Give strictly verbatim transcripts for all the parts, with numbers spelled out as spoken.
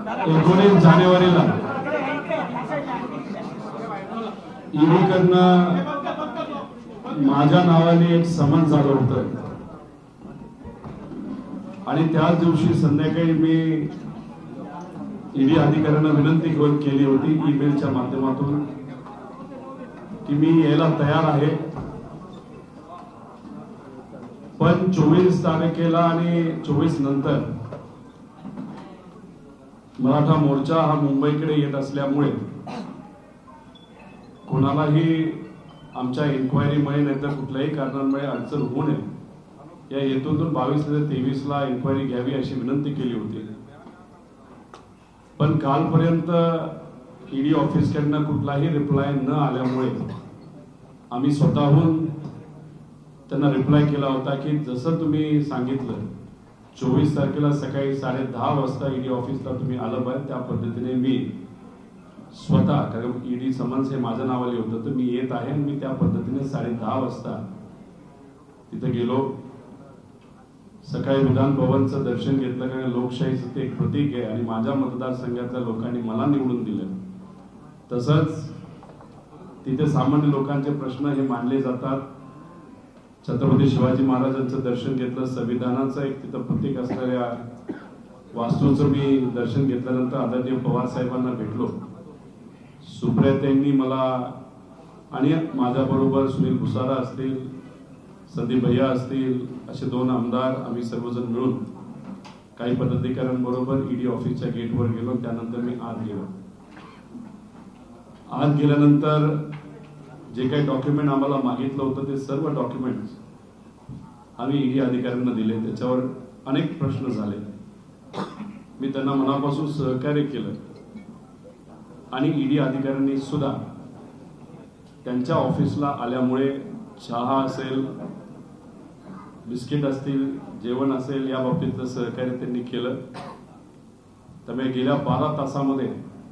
एकोणीस जानेवारीला ईडीकडनं माझ्या नावाने एक समन्स झालं होतं आणि त्याच दिवशी संध्याकाळी मी ईडी अधिकाऱ्यांना विनंती केली होती ईमेलच्या माध्यमातून की मी यायला तयार आहे, पण चोवीस तारखेला आणि चोवीस नंतर मराठा मोर्चा हा मुंबईकडे येत असल्यामुळे कोणालाही आमच्या इन्क्वायरीमुळे नाहीतर कुठल्याही कारणांमुळे अडचण होऊ नये या हेतूतून बावीस ते तेवीस ला इन्क्वायरी घ्यावी अशी विनंती केली होती. पण कालपर्यंत ईडी ऑफिसकडनं कुठलाही रिप्लाय न आल्यामुळे आम्ही स्वतःहून त्यांना रिप्लाय केला होता की जसं तुम्ही सांगितलं चोवीस तारखेला सकाळी साडे दहा वाजता ईडी ऑफिसला तुम्ही आलं पाहिजे, त्या पद्धतीने मी स्वतः, कारण ईडी समन्स हे माझ्या नावाले होतं तर मी येत आहे आणि मी त्या पद्धतीने साडे दहा वाजता तिथे गेलो. सकाळी विधान भवनचं दर्शन घेतलं, कारण लोकशाहीचं ते एक प्रतीक आहे आणि माझ्या मतदारसंघातल्या लोकांनी मला निवडून दिलं. तसंच तिथे सामान्य लोकांचे प्रश्न हे मांडले जातात. छत्रपती शिवाजी महाराजांचं दर्शन घेतलं, संविधानाचं एक तिथं प्रतीक असणाऱ्या वास्तूचं मी दर्शन घेतल्यानंतर आदरणीय पवार साहेबांना भेटलो. सुप्रियाताईंनी मला आणि माझ्याबरोबर सुनील भुसारा असतील, संदीप भैया असतील, असे दोन आमदार आम्ही सर्वजण मिळून काही पदाधिकाऱ्यांबरोबर ईडी ऑफिसच्या गेटवर गेलो. त्यानंतर मी आत गेलो. आत गेल्यानंतर जे काही डॉक्युमेंट आम्हाला मागितलं होतं ते सर्व डॉक्युमेंट्स आम्ही ईडी अधिकाऱ्यांना दिले. त्याच्यावर अनेक प्रश्न झाले. मी त्यांना मनापासून सहकार्य केलं आणि ईडी अधिकाऱ्यांनी सुद्धा त्यांच्या ऑफिसला आल्यामुळे चहा असेल, बिस्किट असतील, जेवण असेल या बाबतीतलं सहकार्य त्यांनी केलं. त्यामुळे गेल्या बारा तासामध्ये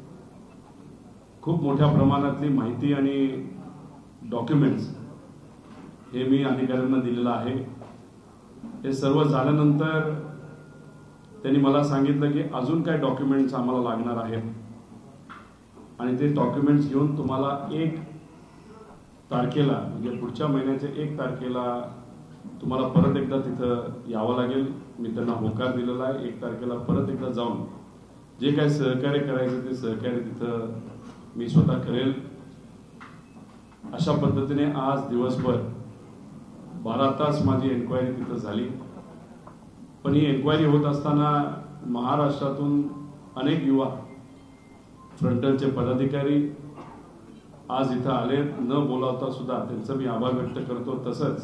खूप मोठ्या प्रमाणातली माहिती आणि डॉक्युमेंट्स हे मी अधिकाऱ्यांना दिलेलं आहे. हे सर्व झाल्यानंतर त्यांनी मला सांगितलं की अजून काय डॉक्युमेंट्स आम्हाला लागणार आहेत आणि ते डॉक्युमेंट्स घेऊन तुम्हाला एक तारखेला म्हणजे पुढच्या महिन्याच्या एक तारखेला तुम्हाला परत एकदा तिथं यावं लागेल. मी त्यांना होकार दिलेला आहे. एक तारखेला परत एकदा जाऊन जे काय सहकार्य करायचं ते सहकार्य तिथं मी स्वतः करेल. अशा पद्धतीने आज दिवसभर बारा तास माझी एन्क्वायरी तिथं झाली. पण ही एन्क्वायरी होत असताना महाराष्ट्रातून अनेक युवा फ्रंटलचे पदाधिकारी आज इथं आले. न बोलावता सुद्धा त्यांचा मी आभार व्यक्त करतो. तसंच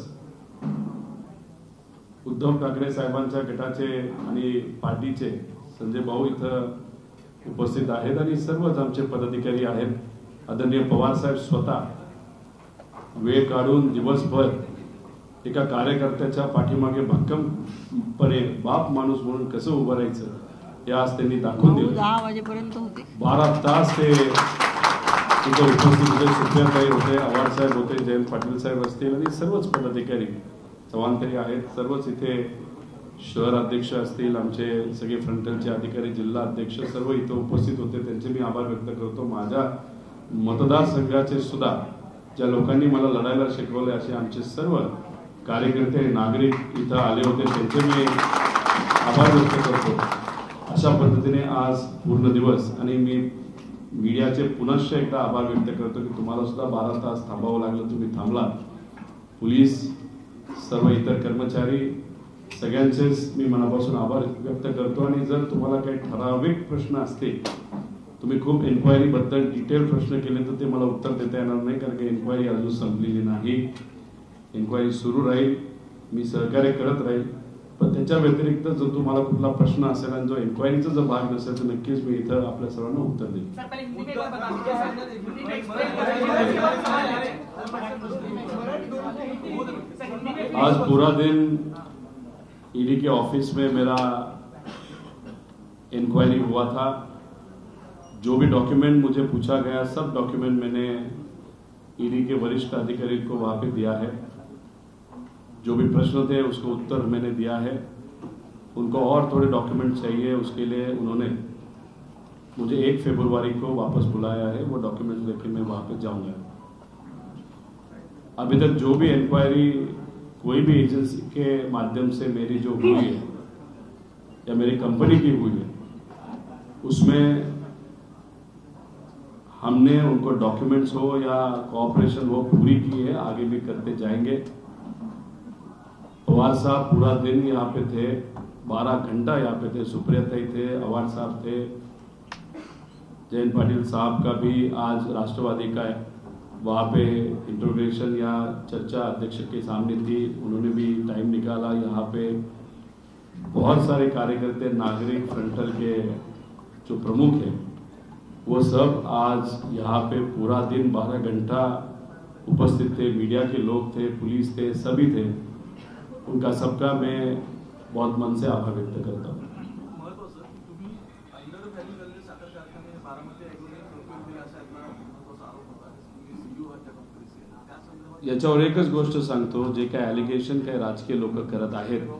उद्धव ठाकरे साहेबांच्या गटाचे आणि पार्टीचे संजय भाऊ इथं उपस्थित आहेत आणि सर्वच आमचे पदाधिकारी आहेत. आदरणीय पवार साहेब स्वतः वेळ काढून दिवसभर एका कार्यकर्त्याच्या पाठीमागे भक्कमपणे बाप माणूस म्हणून कसं उभं राहायचं हे आज त्यांनी दाखवून दिलं. दहा वाजेपर्यंत होते, बारा तास ते तिथे उपस्थित होते. सुप्रियाताई होते, आव्हाड साहेब होते, जयंत पाटील साहेब असतील आणि सर्वच पदाधिकारी चव्हाणतरी आहेत. सर्वच इथे शहर अध्यक्ष असतील, आमचे सगळे फ्रंटलचे अधिकारी, जिल्हा अध्यक्ष सर्व इथे उपस्थित होते. त्यांचे मी आभार व्यक्त करतो. माझ्या मतदारसंघाचे सुद्धा ज्या लोकांनी मला लढायला शिकवले असे आमचे सर्व कार्यकर्ते, नागरिक इथं आले होते, त्यांचे मी आभार व्यक्त करतो. अशा पद्धतीने आज पूर्ण दिवस आणि मी मीडियाचे पुनश्च एकदा आभार व्यक्त करतो की तुम्हाला सुद्धा बारा तास थांबावं लागलं, तुम्ही थांबलात. पोलीस, सर्व इतर कर्मचारी सगळ्यांचेच मी मनापासून आभार व्यक्त करतो. आणि जर तुम्हाला काही ठराविक प्रश्न असतील, तुम्ही खूप एन्क्वायरी बद्दल डिटेल प्रश्न केले तर ते मला उत्तर देता येणार नाही, कारण की एन्क्वायरी अजून संपलेली नाही. एन्क्वायरी सुरू राहील, मी सहकार्य करत राहील. पण त्याच्या व्यतिरिक्त जर तुम्हाला कुठला प्रश्न असेल आणि जो एन्क्वायरीचा जर भाग नसेल तर नक्कीच मी इथं आपल्या सर्वांना उत्तर देईन. आज पूरा दिन ईडी के ऑफिस में मेरा इंक्वायरी हुआ था. जो भी डॉक्यूमेंट मुझे पूछा गया सब डॉक्यूमेंट मैंने ईडी के वरिष्ठ अधिकारी को वहां पे दिया है. जो भी प्रश्न थे उसको उत्तर मैंने दिया है. उनको और थोड़े डॉक्यूमेंट चाहिए, उसके लिए उन्होंने मुझे एक फरवरी को वापस बुलाया है, वो डॉक्यूमेंट्स लेके मैं वहाँ पे जाऊँगा। अभी तक जो भी इंक्वायरी कोई भी एजेंसी के माध्यम से मेरी जो हुई है या मेरी कंपनी की हुई है, उसमें हमने उनको डॉक्यूमेंट्स हो या कोऑपरेशन हो पूरी की है, आगे भी करते जाएंगे। पवार साहब पूरा दिन यहाँ पे थे, बारह घंटा यहाँ पे थे, सुप्रियाताई थे, अवार्ड साहब थे, जयंत पाटिल साहब का भी आज राष्ट्रवादी का वहाँ पे इंट्रोगेशन या चर्चा अध्यक्ष के सामने थी, उन्होंने भी टाइम निकाला। यहाँ पे बहुत सारे कार्यकर्ता नागरिक फ्रंटल के जो प्रमुख हैं वो सब आज यहाँ पे पूरा दिन बारह घंटा उपस्थित थे, मीडिया के लोग थे, पुलिस थे, सभी थे। उनका सबका मैं बहुत मन से आभार व्यक्त करता हूँ। याच्यावर एकच गोष्ट सांगतो, जे काय ॲलिगेशन काय राजकीय लोक करत आहेत,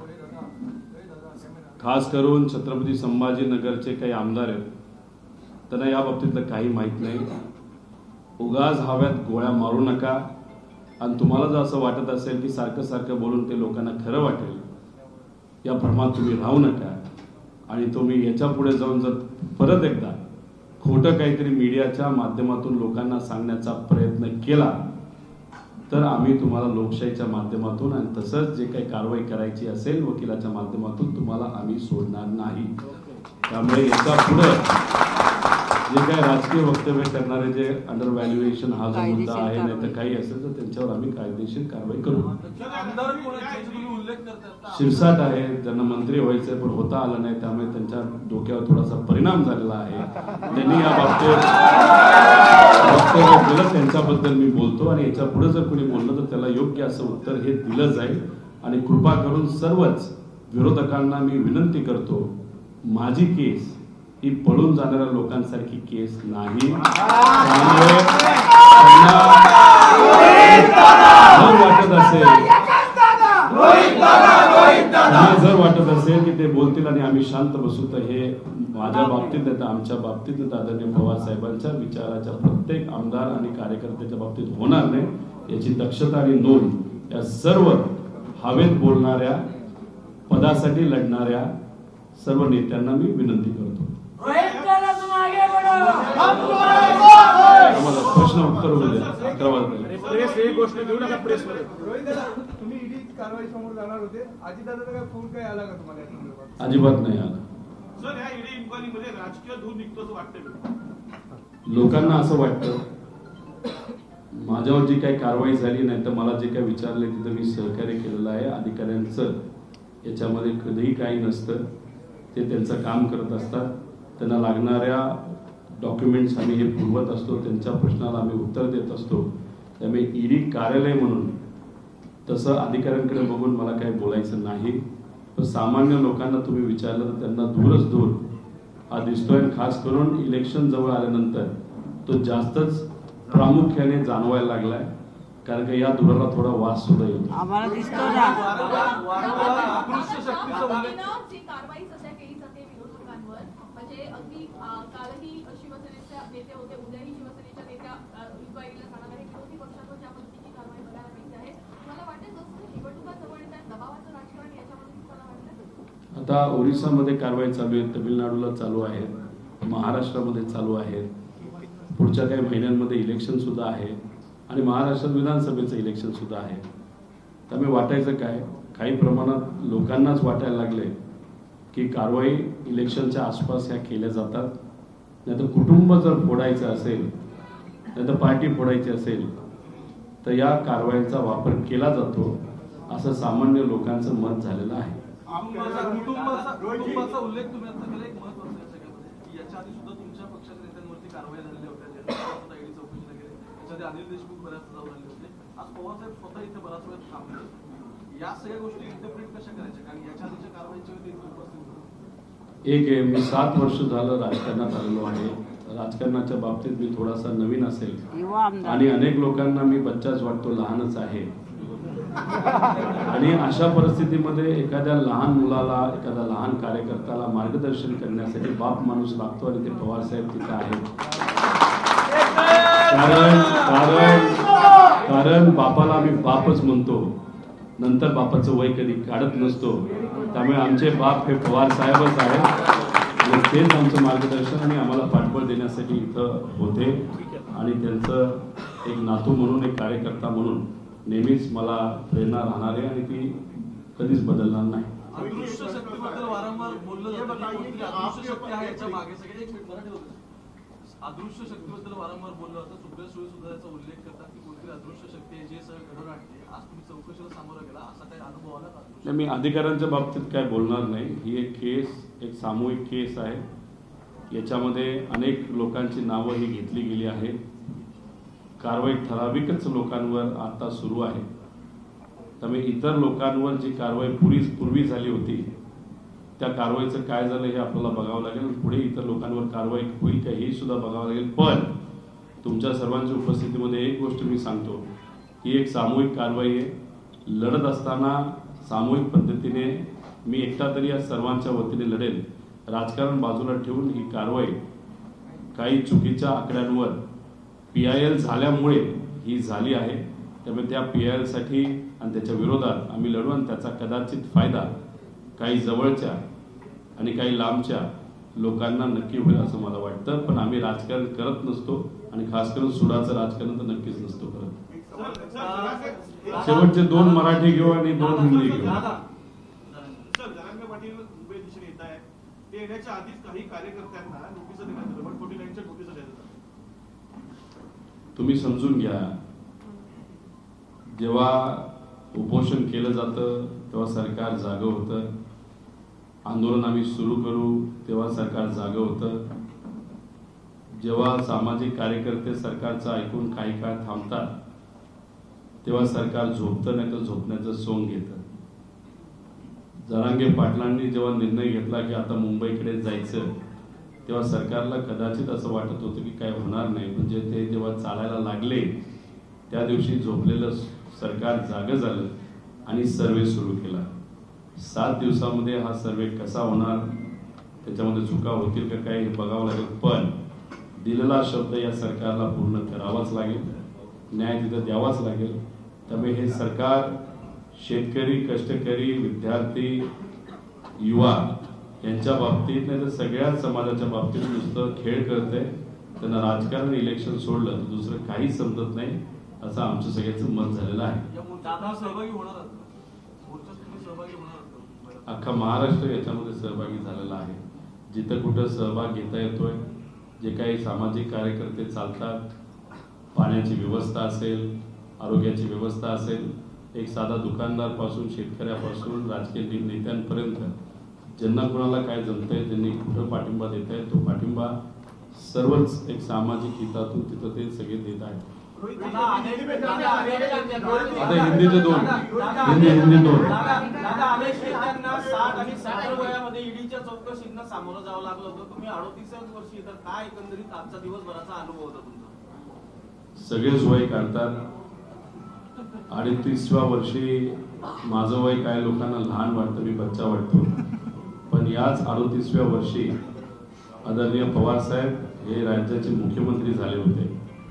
खास करून छत्रपती संभाजीनगरचे काही आमदार आहेत, त्यांना या बाबतीतलं काही माहित नाही। उगाच हव्यात गोळ्या मारू नका, आणि तुम्हाला जर असं वाटत असेल की सारखं सारखं बोलून ते लोकांना खरं वाटेल, या भ्रमात तुम्ही राहू नका। आणि तुम्ही याच्या पुढे जाऊन जर परत एकदा खोटं काहीतरी मीडियाच्या माध्यमातून लोकांना सांगण्याचा प्रयत्न केला तर आम्ही तुम्हाला लोकशाहीच्या माध्यमातून आणि तसंच जे काही कारवाई करायची असेल वकिलाच्या माध्यमातून तुम्हाला आम्ही सोडणार नाही। त्यामुळे याच्या पुढे जे काही राजकीय वक्तव्य करणारे जे अंडर व्हॅल्युएशन हा जो मुद्दा आहे नाही तर काही असेल तर त्यांच्यावर आम्ही कायदेशीर कारवाई करू। शिरसाट आहे, ज्यांना मंत्री व्हायचं पण होता आलं नाही, त्यामुळे त्यांच्या डोक्यावर थोडासा परिणाम झालेला आहे। त्यांनी या बाबतीत वक्तव्य केलं, त्यांच्याबद्दल मी बोलतो आणि याच्या पुढे जर कोणी बोललं तर त्याला योग्य असं उत्तर हे दिलं जाईल। आणि कृपा करून सर्वच विरोधकांना मी विनंती करतो, माझी केस ही पळून जाणाऱ्या लोकांसारखी केस नाही। जर वाटत असेल जर वाटत असेल की ते बोलतील आणि आम्ही शांत बसू तर हे माझ्या बाबतीत नाही तर आमच्या बाबतीत आदरणीय पवार साहेबांच्या विचाराच्या प्रत्येक आमदार आणि कार्यकर्त्याच्या बाबतीत होणार नाही। याची दक्षता आणि नोंद या सर्व हवेत बोलणाऱ्या पदासाठी लढणाऱ्या सर्व नेत्यांना मी विनंती करतो। प्रश्न उत्तर होऊ द्या, अकरा वाजता प्रेस एक गोष्ट घेऊ नका प्रेस मध्ये। रोहित दादा, तुम्ही ईडी कारवाई समोर जाणार होते, अजितदादाचा काय फोन काय आला का तुम्हाला या संदर्भात? अजिबात नाही आला सर। या ईडी इन्क्वायरी मध्ये राजकीय धूर निघतो असं वाटतं? लोकांना असं वाटतं माझ्यावर जी काही कारवाई झाली नाही तर मला जे काही विचारले तिथं मी सहकार्य केलेलं आहे। अधिकाऱ्यांचं याच्यामध्ये कधीही काही नसतं, ते त्यांचं काम करत असतात, त्यांना लागणाऱ्या डॉक्युमेंट्स आम्ही हे पुरवत असतो, त्यांच्या प्रश्नाला आम्ही उत्तर देत असतो। त्यामुळे ईडी कार्यालय म्हणून तसं अधिकाऱ्यांकडे बघून मला काही बोलायचं नाही, पण सामान्य लोकांना तुम्ही विचारलं तर त्यांना दूरच दूर हा दिसतोय। खास करून इलेक्शन जवळ आल्यानंतर तो जास्तच प्रामुख्याने जाणवायला लागलाय, कारण की या धुराला थोडा वास सुद्धा येतो। आम्हाला दिसतो ना कारवाई सध्या केली जाते विरोधकांवर, म्हणजे अगदी कालही शिवसेनेचे नेते होते, उद्याही शिवसेनेच्या नेत्या इन्क्वायरीला जाणार आहे। विरोधी पक्षांवर ज्या पद्धतीची कारवाई बघायला मिळते आहे, तुम्हाला वाटतं जसं निवडणुका जवळ येतात दबावाचं राजकारण याच्यामध्ये तुम्हाला वाटतं? आता ओरिसामध्ये कारवाई चालू आहे, तमिळनाडूला चालू आहे, महाराष्ट्रामध्ये चालू आहे, पुढच्या काही महिन्यांमध्ये इलेक्शन सुद्धा आहे आणि महाराष्ट्रात विधानसभेचं इलेक्शन सुद्धा आहे। त्यामुळे वाटायचं काय, काही प्रमाणात लोकांनाच वाटायला लागले की कारवाई इलेक्शनच्या आसपास ह्या केल्या जातात, नाही तर कुटुंब जर फोडायचं असेल नाही तर पार्टी फोडायची असेल तर या कारवाईचा वापर केला जातो, असं सामान्य लोकांचं मत झालेलं आहे। कुटुंबाचा कुटुंबाचा उल्लेख तुम्ही आता केला, एक महत्त्वाचा आहे सगळ्यामध्ये की याच्या आधी सुद्धा तुमच्या पक्षाच्या नेत्यांवरती कारवाई झालेल्या होत्या, ज्यांना ईडी चौकशीला गेले, त्याच्या आधी अनिल देशमुख बऱ्याच जाऊन आले होते। आज पवार साहेब स्वतः इथे बराच वेळ थांबले, या सगळ्या गोष्टी इंटरप्रिट कशा करायच्या, कारण याच्या आधीच्या कारवाईच्या वेळी उपस्थित होते। एक आहे, मी सात वर्ष झालं राजकारणात आलेलो आहे, राजकारणाच्या बाबतीत मी थोडासा नवीन असेल आणि अनेक लोकांना मी बच्चाच वाटतो, लहानच आहे, आणि अशा परिस्थितीमध्ये एखाद्या लहान मुलाला, एखाद्या लहान कार्यकर्त्याला मार्गदर्शन करण्यासाठी बाप माणूस लागतो आणि ते पवार साहेब तिथे आहेत. कारण कारण कारण बापाला आम्ही बापच म्हणतो, नंतर बापाचं वय कधी काढत नसतो. त्यामुळे आमचे बाप हे पवार साहेबच आहेत आणि तेच आमचं मार्गदर्शन आणि आम्हाला पाठबळ देण्यासाठी इथं होते. आणि त्यांचं एक नातू म्हणून, एक कार्यकर्ता म्हणून नेहमीच मला प्रेरणा राहणार आहे आणि ती कधीच बदलणार नाही. अदृश्य शक्तीबद्दल वारंवार बोललं जातं की कोणतरी अदृश्य शक्ती आहे याच्या मागे. सगळे एक मिनिट मराठी होतं. अदृश्य शक्तीबद्दल वारंवार बोललं जातं. सुप्रिया सुळे सुद्धा याचा उल्लेख करतात की कोणतरी अदृश्य शक्ती आहे जे सगळं घडवून आणते. आज तुम्ही चौकशीला सामोरं गेला, असा काही अनुभव आला का? नाही, मी अधिकाऱ्यांच्या बाबतीत काय बोलणार नाही. ही एक केस, एक सामूहिक केस आहे. याच्यामध्ये अनेक लोकांची नावं ही घेतली गेली आहेत. कारवाई ठराविकच लोकांवर आता सुरू आहे. त्यामुळे इतर लोकांवर जी कारवाई पूर्वी पूर्वी झाली होती त्या कारवाईचं काय झालं हे आपल्याला बघावं लागेल. पुढे इतर लोकांवर कारवाई होईल का हे सुद्धा बघावं लागेल. पण तुमच्या सर्वांच्या उपस्थितीमध्ये एक गोष्ट मी सांगतो की एक सामूहिक कारवाई आहे. लढत असताना सामूहिक पद्धतीने मी एकटा तरी या सर्वांच्या वतीने लढेल. राजकारण बाजूला ठेवून ही कारवाई काही चुकीच्या आकड्यांवर पी आय एल झाल्यामुळे ही झाली आहे. त्यामुळे त्या पी आय एल साठी आणि त्याच्या विरोधात आम्ही लढू आणि त्याचा कदाचित फायदा काही जवळच्या आणि काही लांबच्या लोकांना नक्की होईल असं मला वाटतं. पण आम्ही राजकारण करत नसतो आणि खास करून सुडाचं राजकारण तर नक्कीच नसतो करत. शेवटचे दोन मराठी घेऊ आणि दोन हिंदी घेऊ. सर, जरांगे पाटील मुंबई दिशेने येत आहेत. ते येण्याच्या आधीच काही कार्यकर्त्यांना नोटीस देण्यात आलं, वन फोर्टी नाईनच्या नोटीस देण्यात आलं. तुम्ही समजून घ्या, जेव्हा उपोषण केलं जातं तेव्हा सरकार जागं होतं. आंदोलन आम्ही सुरू करू तेव्हा सरकार जागं होतं. जेव्हा सामाजिक कार्यकर्ते सरकारचं ऐकून काही काळ थांबतात तेव्हा सरकार झोपतं, नाही तर झोपण्याचं सोंग घेतं. जरांगे पाटलांनी जेव्हा निर्णय घेतला की आता मुंबईकडे जायचं तेव्हा सरकारला कदाचित असं वाटत होतं की काय होणार नाही. म्हणजे ते जेव्हा चालायला लागले त्या दिवशी झोपलेलं सरकार जागं झालं आणि सर्वे सुरू केला. सात दिवसामध्ये हा सर्वे कसा होणार, त्याच्यामध्ये चुका होतील का काय हे बघावं लागेल. पण दिलेला शब्द या सरकारला पूर्ण करावाच लागेल, न्याय तिथं द्यावाच लागेल. त्यामुळे हे सरकार शेतकरी, कष्टकरी, विद्यार्थी, युवा यांच्या बाबतीत नाही तर सगळ्या समाजाच्या बाबतीत नुसतं खेळ करतंय. त्यांना राजकारण, इलेक्शन सोडलं तर दुसरं काही समजत नाही असं आमचं सगळ्याचं मत झालेलं आहे. सहभागी होणार सहभागी होणार अख्खा महाराष्ट्र याच्यामध्ये सहभागी झालेला आहे. जिथं कुठं सहभाग घेता येतोय, जे काही सामाजिक कार्यकर्ते चालतात, पाण्याची व्यवस्था असेल, आरोग्याची व्यवस्था असेल, एक साधा दुकानदार पासून शेतकऱ्यापासून राजकीय नेत्यांपर्यंत ज्यांना कोणाला काय जमतंय, त्यांनी कुठं पाठिंबा देत आहे तो पाठिंबा सर्वच एक सामाजिक हितातून तिथं ते सगळे देत आहेत. आता हिंदीचे दोन हिंदी हिंदी दोन साठ आणि सत्तर वयामध्ये ईडीच्या चौकशींना सामोरं जावं लागलं होतं. तुम्ही अडोतीसच वर्षी तर काय एकंदरीत आजचा दिवसभराचा अनुभव होता तुमचा? सगळेच वय काढतात. अडतीसव्या वर्षी माझं वय काय लोकांना लहान वाटतं, मी बच्चा वाटतो. पण याच अडतीसव्या वर्षी आदरणीय पवार साहेब हे राज्याचे मुख्यमंत्री झाले होते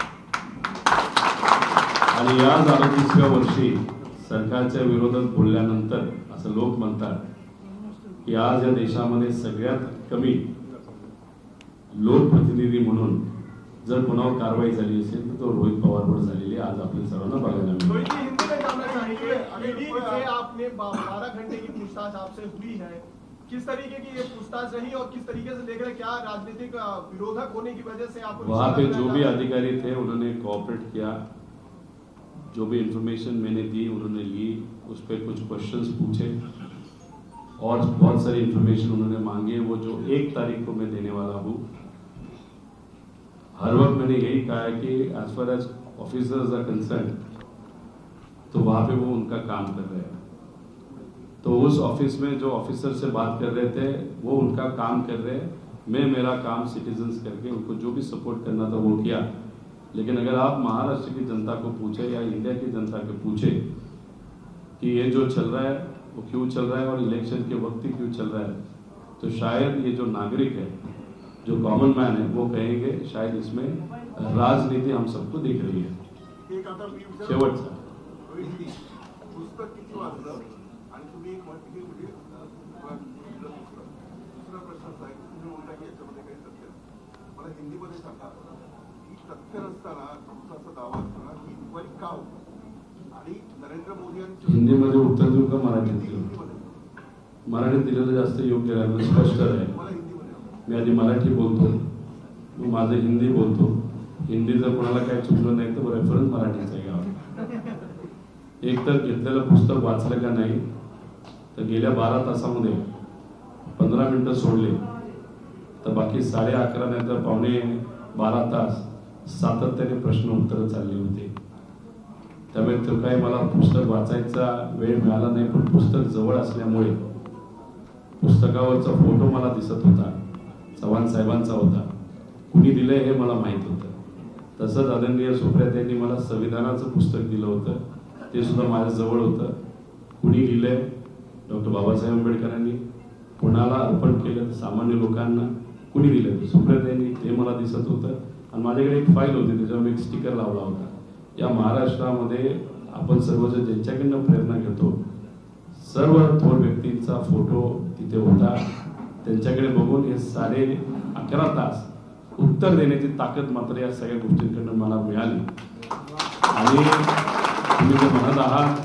आणि याच अडतीसव्या वर्षी सरकारच्या विरोधात बोलल्यानंतर असं लोक म्हणतात की आज या देशामध्ये सगळ्यात कमी लोकप्रतिनिधी म्हणून जर कोणावर कारवाई झाली असेल तर तो रोहित पवारवर झालेली आज आपल्या सर्वांना बघायला मिळते. आपने बारह घंटे की पूछताछ आपसे हुई है, किस तरीके की ये पूछताछ रही और किस तरीके से देख रहे क्या राजनीतिक विरोधक होने की वजह से आपको वहाँ पे जो भी अधिकारी थे उन्होंने कोऑपरेट किया. जो भी इंफॉर्मेशन मैंने दी उन्होंने ली, उस पर कुछ क्वेश्चंस पूछे और बहुत सारी इंफॉर्मेशन उन्होंने मांगे, वो जो एक तारीख को मैं देने वाला हूँ. हर वक्त मैंने यही कहा है कि as far as officers R concern तो वहाँ पे वो उनका काम कर रहे हैं. तो उस ऑफिस में जो ऑफिसर से बात कर रहे थे वो उनका काम कर रहे हैं. मैं मेरा काम सिटीजन्स करके उनको जो भी सपोर्ट करना था वो किया. लेकिन अगर आप महाराष्ट्र की जनता को पूछे या इंडिया की जनता को पूछे कि ये जो चल रहा है वो क्यों चल रहा है और इलेक्शन के वक्त ही क्यों चल रहा है, तो शायद ये जो नागरिक है, जो कॉमन मैन है, वो कहेंगे शायद इसमें राजनीति हम सबको दिख रही है. एक आता मी विचार- शेवटचा रोहितजी, पुस्तक किती वाचलं आणि तुम्ही एक म्हण- किती म्हणजे अं, वाचलं पुस्तक. दुसरा प्रश्न असा आहे की तुम्ही म्हणता की याच्यामध्ये काही तथ्य नाही. मला हिंदीमध्ये सांगा की तथ्य नसताना तुमचा असा दावा असताना ही इन्क्वायरी का होती आणि नरेंद्र मोदी यांनी हिंदीमध्ये उत्तर देऊ का मराठीत देऊ? हिंदीमध्ये मराठीत दिलेलं जास्त योग्य राहील, स्पष्ट राहील. मला हिंदीमध्ये मी आधी मराठी बोलतो, मग माझं हिंदी बोलतो. हिंदी जर कोणाला काही चुकलं नाही तर रेफरन्स मराठीचा घ्यावा. एक तर घेतलेलं पुस्तक वाचलं का नाही, तर गेल्या बारा तासामध्ये पंधरा मिनिटं सोडले तर बाकी साडे अकरा नंतर पावणे बारा तास सातत्याने प्रश्न उत्तर चालली होती. त्यामुळे तो काही मला पुस्तक वाचायचा वेळ मिळाला नाही, पण पुस्तक जवळ असल्यामुळे पुस्तकावरचा फोटो मला दिसत होता, चव्हाण साहेबांचा होता. कुणी दिलंय हे मला माहित होतं. तसंच आदरणीय सुप्रिया यांनी मला संविधानाचं पुस्तक दिलं होतं, ते सुद्धा माझ्या जवळ होतं. कुणी लिहिलंय? डॉक्टर बाबासाहेब आंबेडकरांनी. कुणाला अर्पण केलं? सामान्य लोकांना. कुणी दिलं? सुप्रिया यांनी. ते मला दिसत होतं. आणि माझ्याकडे एक फाईल होती, त्याच्यावर मी एक स्टिकर लावला होता. या महाराष्ट्रामध्ये आपण सर्वजण ज्यांच्याकडनं प्रेरणा घेतो, सर्व थोर व्यक्तींचा फोटो तिथे होता. त्यांच्याकडे बघून हे साडे अकरा तास उत्तर देण्याची ताकद मात्र या सगळ्या गोष्टींकडनं मला मिळाली. आणि तुम्ही जे म्हणत आहात,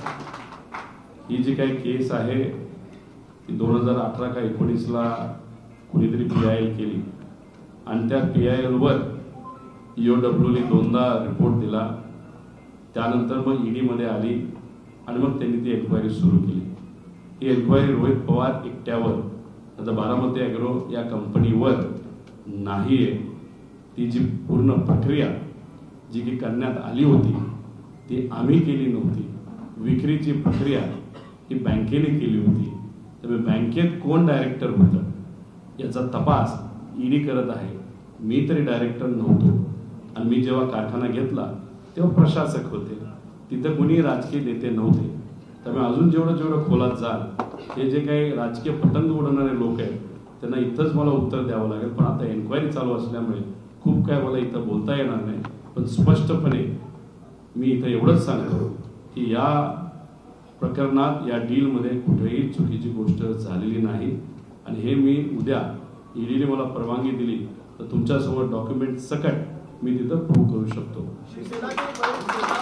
ही जी काही केस आहे ती दोन हजार अठरा का एकोणीसला कुणीतरी पी आय एल केली आणि त्या पी आय एलवर ईओ डब्ल्यूने दोनदा रिपोर्ट दिला. त्यानंतर मग ईडीमध्ये आली आणि मग त्यांनी ती एन्क्वायरी सुरू केली. ही एन्क्वायरी रोहित पवार एकट्यावर, आता बारामती ॲग्रो या कंपनीवर नाही आहे. ती जी पूर्ण प्रक्रिया जी की करण्यात आली होती ती आम्ही केली नव्हती. विक्रीची प्रक्रिया ही बँकेने केली होती. त्यामुळे बँकेत कोण डायरेक्टर होतं याचा तपास ईडी करत आहे. मी तरी डायरेक्टर नव्हतो आणि मी जेव्हा कारखाना घेतला तेव्हा प्रशासक होते. तिथं कुणी राजकीय नेते नव्हते. त्यामुळे अजून जेवढं जेवढं खोलात जाल, हे जे काही राजकीय पतंग उडवणारे लोक आहेत त्यांना इथंच मला उत्तर द्यावं लागेल. पण आता एन्क्वायरी चालू असल्यामुळे खूप काय मला इथं बोलता येणार नाही. पण स्पष्टपणे मी इथं एवढंच सांगतो की या प्रकरणात, या डीलमध्ये कुठेही चुकीची गोष्ट झालेली नाही. आणि हे मी उद्या ईडीने मला परवानगी दिली तर तुमच्यासोबत डॉक्युमेंट सकट मी तिथं प्रूव्ह करू शकतो. शिवसेना के बड़े नेता